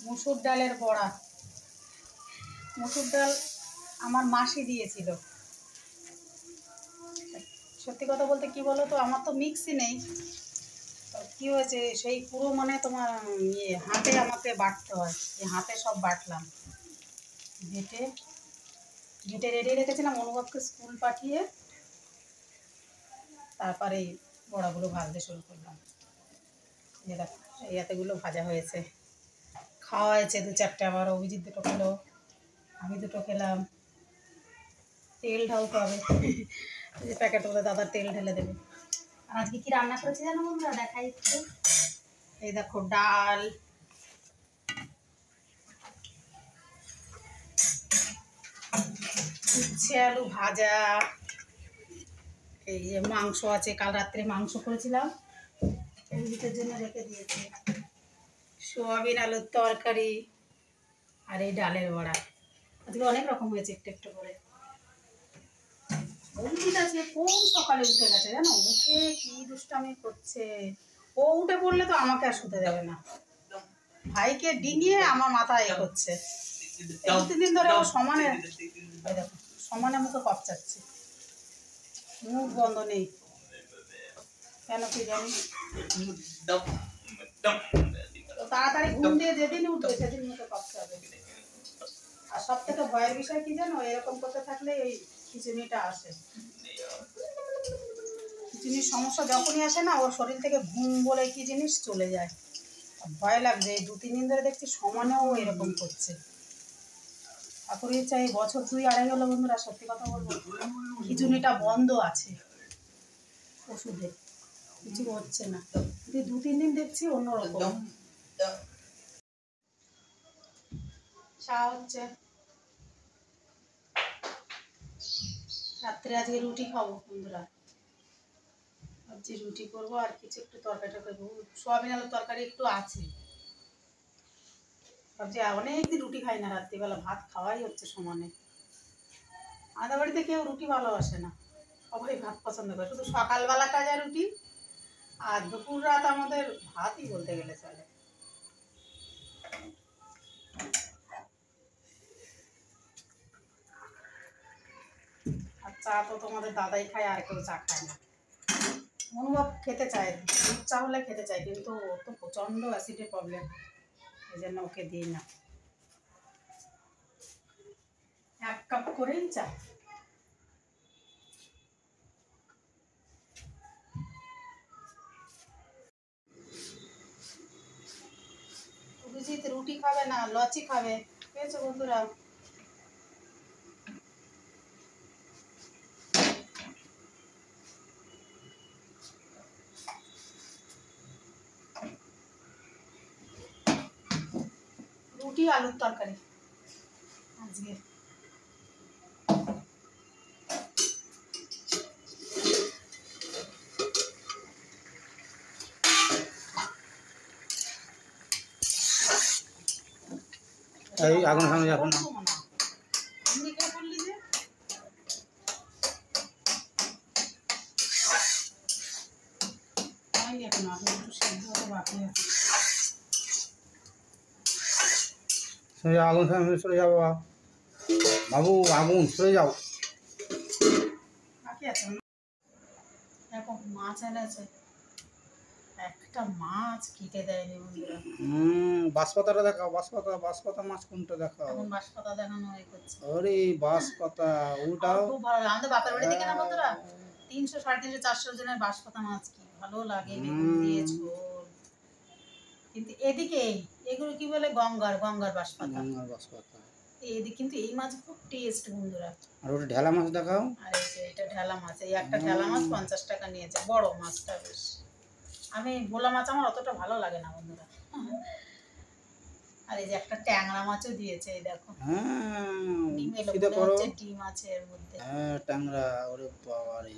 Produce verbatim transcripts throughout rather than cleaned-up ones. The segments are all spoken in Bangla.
মুসুর ডালের বড়া। মুসুর ডাল আমার মাসি দিয়েছিল। সত্যি কথা বলতে কি বলো তো, আমার তো মিক্সি নেই। কি হয়েছে, সেই পুরো মানে তোমার ইয়ে হাতে আমাকে বাটতে হয়। এই হাতে সব বাটলাম, বেটে বেটে রেডি রেখেছিলাম। অনুভবকে স্কুল পাঠিয়ে তারপরে এই বড়াগুলো ভাজতে শুরু করলাম। এই দেখো, এই হাতেগুলো ভাজা হয়েছে, খাওয়া হয়েছে দু চারটে। আবার অভিজিৎ দুটো খেলো, আমি দুটো খেলাম। তেল ঢালতে হবে, যে প্যাকেট করে দাদা তেল ঢেলে দেবে। আর আজকে কি রান্না করেছি জানো বন্ধুরা, দেখাই একটু। এই দেখো, ডাল, উচ্ছে আলু ভাজা, এই যে মাংস আছে, কাল রাত্রে মাংস করেছিলাম, অভিজিতের জন্য রেখে দিয়েছি, সোয়াবিন আলুর তরকারি, আর এই ডালের বড়া। আজকে অনেক রকম হয়েছে একটু একটু করে। অভিজিৎ আজকে কোন সকালে উঠে গেছে জানো, উঠে কি দুষ্টামি করছে। ও উঠে পড়লে তো আমাকে আর শুতে দেবে না, ভাইকে ডিঙিয়ে আমার মাথায় এ করছে। দু তিন দিন ধরে ও সমানে দেখো সমানে মুখে কপচাচ্ছে, মুখ বন্ধ নেই কেন কি জানি। তাড়াতাড়ি ঘুম দিয়ে যেদিন উঠবে সেদিন মুখে কপচাবে। আর সব থেকে ভয়ের বিষয় কি জানো, এরকম করতে থাকলে এই খিচুনিটা আসে। খিচুনির সমস্যা যখনই আসে না, ওর শরীর থেকে ঘুম বলে কি জিনিস চলে যায়। ভয় লাগছে, এই দু তিন দিন ধরে দেখছি সমানেও এরকম করছে। এখন ইচ্ছা এই বছর দুই আড়াই হলো বন্ধুরা, সত্যি কথা বলবো খিচুনিটা বন্ধ আছে, ওষুধে কিছু হচ্ছে না। কিন্তু দু তিন দিন দেখছি অন্যরকম। চা হচ্ছে, রাত্রে আজকে রুটি খাবো বন্ধুরা। ভাবছি রুটি করবো, আর কিছু একটু তরকারি টরকারি, সোয়াবিন আলুর তরকারি একটু আছে। ভাবছি অনেকদিন রুটি খাই না, রাত্রিবেলা ভাত খাওয়াই হচ্ছে সমানে। আমাদের বাড়িতে কেউ রুটি ভালোবাসে না, সবাই ভাত পছন্দ করে, শুধু সকালবেলাটা যা রুটি, আর দুপুর রাত আমাদের ভাতই বলতে গেলে চলে। আর চা তো তোমাদের দাদাই খায়, আর কেউ চা খায় না। অনুভব খেতে চায়, দুধ চা হলে খেতে চায়, কিন্তু ও তো প্রচণ্ড অ্যাসিডের প্রবলেম, এই জন্য ওকে দিই না। এক কাপ করেই চা। অভিজিৎ রুটি খাবে না, লচি খাবে, পেয়েছো বন্ধুরা। রুটি আলুর তরকারি আজকে। এই আগুন সামনে যাবেন না, এমনি কে বললি যে আইনি এখন আগুন একটু সিদ্ধ হতে বাকি আছে। সরে আগুন সামনে সরে যাও বাবু, আগুন সরে যাও। বাকি আছে দেখো, মাছ এনেছে, একটা মাছ কেটে দেয়নি বন্ধুরা। হুম, বাঁশপাতাটা দেখাও, বাঁশপাতা, বাঁশপাতা মাছ কোনটা দেখাও। এখন বাঁশপাতা দেখানো হয়ে করছে। আরে বাঁশপাতা উল্টাও। খুব ভালো লাগে আমাদের বাপের বাড়ি থেকে না বন্ধুরা, তিনশো সাড়ে তিনশো চারশো জনের বাঁশপাতা মাছ কি ভালো লাগে, বেগুন দিয়ে ঝোল। কিন্তু এদিকে এগুলো কি বলে, গঙ্গার গঙ্গার বাঁশপাতা, গঙ্গার বাঁশপাতা এদিকে। কিন্তু এই মাছ খুব টেস্ট বন্ধুরা। আর ওটা ঢেলা মাছ দেখাও। আর এই যে এটা ঢেলা মাছ, এই একটা ঢেলা মাছ পঞ্চাশ টাকা নিয়েছে, বড় মাছটা বেশ। আমি ভোলা মাছ আমার অতটা ভালো লাগে না বন্ধুরা। আর এই যে একটা ট্যাংরা মাছও দিয়েছে, এই দেখো। হ্যাঁ, ডিম এলো সিধা মনে করো। হচ্ছে ডিম আছে এর মধ্যে। হ্যাঁ, ট্যাংরা, ওরে বাবা রে।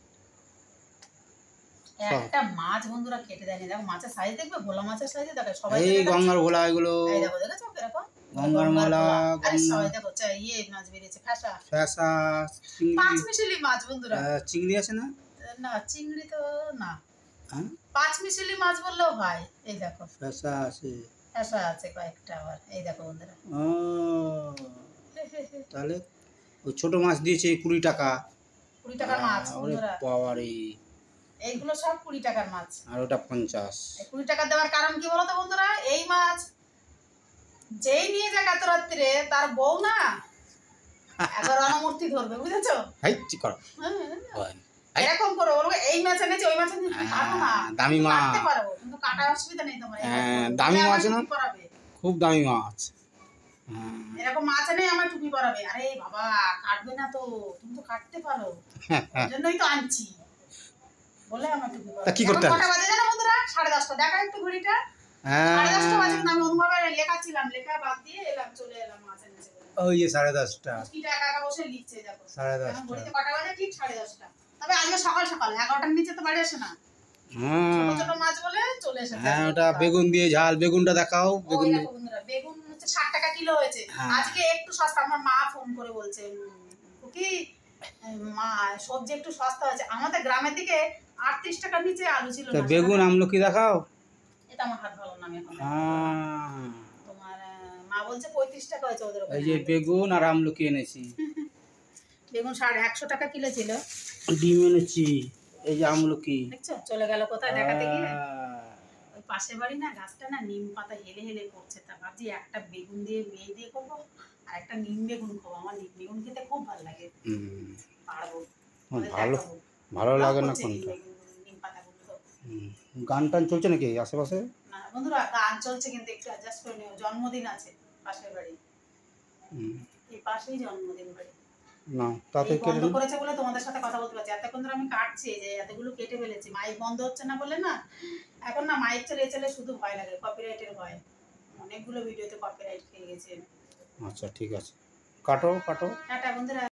একটা মাছ বন্ধুরা কেটে দেয়নি, দেখো মাছের সাইজ দেখবে, ভোলা মাছের সাইজে দেখো সবাই। এই গঙ্গার ভোলা এগুলো, এই দেখো, দেখেছো কিরকম গঙ্গার ভোলা। আরে সবাই দেখো, ইয়ে মাছ বেরিয়েছে, ফ্যাসা ফ্যাসা, চিংড়ি, পাঁচ মিশালি মাছ বন্ধুরা। চিংড়ি আছে না? না, চিংড়ি তো না, হ্যাঁ, পাঁচ মিশালি মাছ বললেও হয়। এই দেখো ফ্যাসা আছে, শসা আছে কয়েকটা আবার, এই দেখো বন্ধুরা। ও, তাহলে ওই ছোট মাছ দিয়েছে কুড়ি টাকা। কুড়ি টাকার মাছ ওরে বন্ধুরা, বাবারে, এইগুলো সব কুড়ি টাকার মাছ। আর ওটা পঞ্চাশ। এই কুড়ি টাকা দেওয়ার কারণ কি বলতো বন্ধুরা, এই মাছ যেই নিয়ে যায় কাতো রাত্রে তার বউ না একবার অনমূর্তি ধরবে, বুঝেছো? হাই ঠিক করো। হ্যাঁ, এরকম করে বলবো এই মাছ এনেছে ওই মাছ এনেছে, পারবো না, দামি মাছ। কাটতে পারবো কিন্তু কাটার অসুবিধা নেই তোমার। হ্যাঁ, দামি মাছ না, খুব দামি মাছ। হ্যাঁ, এরকম মাছ এনে আমার টুপি পরাবে। আরে বাবা কাটবে না তো, তুমি তো কাটতে পারো, ওই জন্যই তো আনছি বলে আমার টুপি পরাবে। তা কি করতে এখন হবে? কটা বাজে জানো বন্ধুরা? সাড়ে দশটা। দেখা একটু ঘড়িটা, সাড়ে দশটা বাজে কিন্তু আমি অনুভবে লেখাচ্ছিলাম, লেখা বাদ দিয়ে এলাম, চলে এলাম মাছ এনেছে বলে। ওই যে সাড়ে দশটা। কি টাকা একা বসে লিখছে দেখো, সাড়ে এখন দশটা। ঘড়িতে কটা বাজে? ঠিক সাড়ে দশটা। তবে আজকে সকাল সকাল এগারোটার নিচে তো বাড়ি আসে না, হ্যাঁ, ছোট ছোট মাছ বলে চলে এসেছে। হ্যাঁ, ওটা বেগুন দিয়ে ঝাল। বেগুনটা দেখাও, ওই বেগুন দিয়ে। দেখো বন্ধুরা, বেগুন হচ্ছে ষাট টাকা কিলো হয়েছে হ্যাঁ। আজকে, একটু সস্তা। আমার মা ফোন করে বলছে উম, কি উম, মা সবজি একটু সস্তা হয়েছে। আমাদের গ্রামের দিকে আটত্রিশ টাকার নিচে আলু ছিল তা না। বেগুন আমলকি দেখাও। এটা আমার হাত ভালো না, আমি এখন হ্যাঁ, তোমার আহ, মা বলছে পঁয়ত্রিশ টাকা হয়েছে ওদের এই ওখানে। যে বেগুন আর আমলকি এনেছি। বেগুন সাড়ে একশো টাকা কিলো ছিল। ডিম এনেছি, এই যে আমলকি। দেখছো চলে গেল কোথায় দেখাতে গিয়ে। আহ, ওই পাশের বাড়ি না গাছটা না নিম পাতা হেলে হেলে পড়ছে, তা ভাবছি একটা বেগুন দিয়ে মেয়ে দিয়ে করবো আর একটা নিম বেগুন খাবো। আমার নিম বেগুন খেতে খুব ভালো লাগে, হুম, পারবো। ভালো ভালো লাগে না কোনটা? নিম পাতাগুলো তো হুম, গান টান চলছে নাকি আশেপাশে? না বন্ধুরা, গান চলছে কিন্তু একটু অ্যাডজাস্ট করে নিও। জন্মদিন আছে পাশের বাড়ি, হুম, এই পাশেই জন্মদিন বাড়ি। না তাতে এই কেটে বন্ধ নিন। করেছে বলে তোমাদের সাথে কথা বলতে পারছি। এতক্ষণ ধরে আমি কাটছি, এই যে এতগুলো কেটে ফেলেছি। মাইক বন্ধ হচ্ছে না বলে না, এখন না মাইক চলে চলে শুধু ভয় লাগে, কপিরাইটের ভয়। অনেকগুলো ভিডিওতে কপিরাইট খেয়ে গেছে। আচ্ছা ঠিক আছে, কাটো কাটো। টাটা বন্ধুরা।